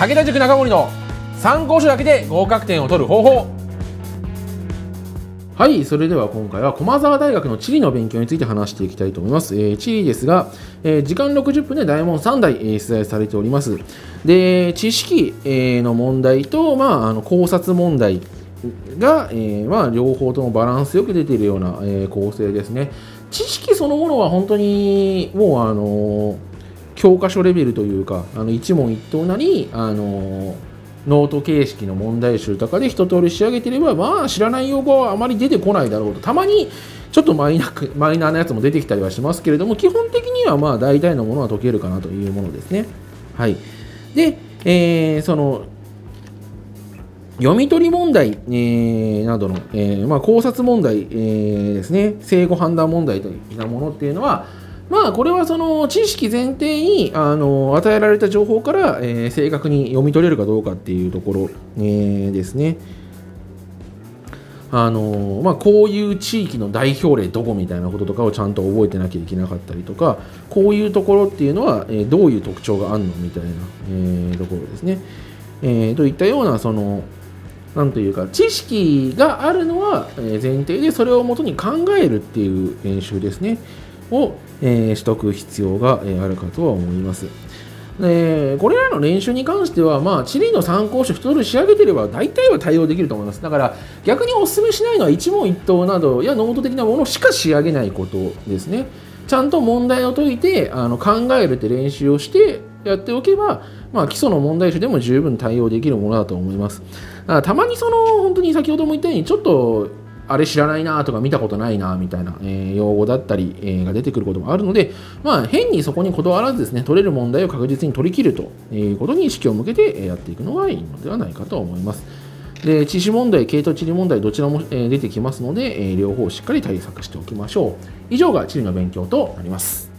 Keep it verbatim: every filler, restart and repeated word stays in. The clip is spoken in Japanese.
武田塾中森の参考書だけで合格点を取る方法。はい、それでは今回は駒澤大学の地理の勉強について話していきたいと思います。えー、地理ですが、えー、時間ろくじゅっぷんで大問さんだい、えー、出題されております。で、知識、えー、の問題と、まあ、あの考察問題が、えーまあ、両方ともバランスよく出ているような、えー、構成ですね。知識そのものは本当にもうあの教科書レベルというか、あの一問一答なり、あのノート形式の問題集とかで一通り仕上げていれば、まあ知らない用語はあまり出てこないだろうと。たまにちょっとマイナーマイナーなやつも出てきたりはしますけれども、基本的にはまあ大体のものは解けるかなというものですね。はい。で、えー、その読み取り問題、えー、などの、えーまあ、考察問題、えー、ですね、正誤判断問題といったものっていうのは、まあ、これはその知識前提にあの与えられた情報から、えー、正確に読み取れるかどうかっていうところ、えー、ですね。あのまあ、こういう地域の代表例どこみたいなこととかをちゃんと覚えてなきゃいけなかったりとか、こういうところっていうのは、えー、どういう特徴があるのみたいな、えー、ところですね。えー、といったようなそのなんというか知識があるのは前提で、それをもとに考えるっていう練習ですねを、えー、しとく必要があるかとは思います。でこれらの練習に関しては、まあ、地理の参考書一通り仕上げていれば大体は対応できると思います。だから逆にお勧めしないのは一問一答などやノート的なものしか仕上げないことですね。ちゃんと問題を解いてあの考えるって練習をしてやっておけば、まあ、基礎の問題集でも十分対応できるものだと思います。だからたまにその本当に先ほども言ったようにちょっとあれ知らないなとか見たことないなみたいな、えー、用語だったり、えー、が出てくることもあるので、まあ、変にそこにこだわらずですね、取れる問題を確実に取り切るということに意識を向けてやっていくのがいいのではないかと思います。で、知識問題、系統地理問題どちらも出てきますので、両方しっかり対策しておきましょう。以上が地理の勉強となります。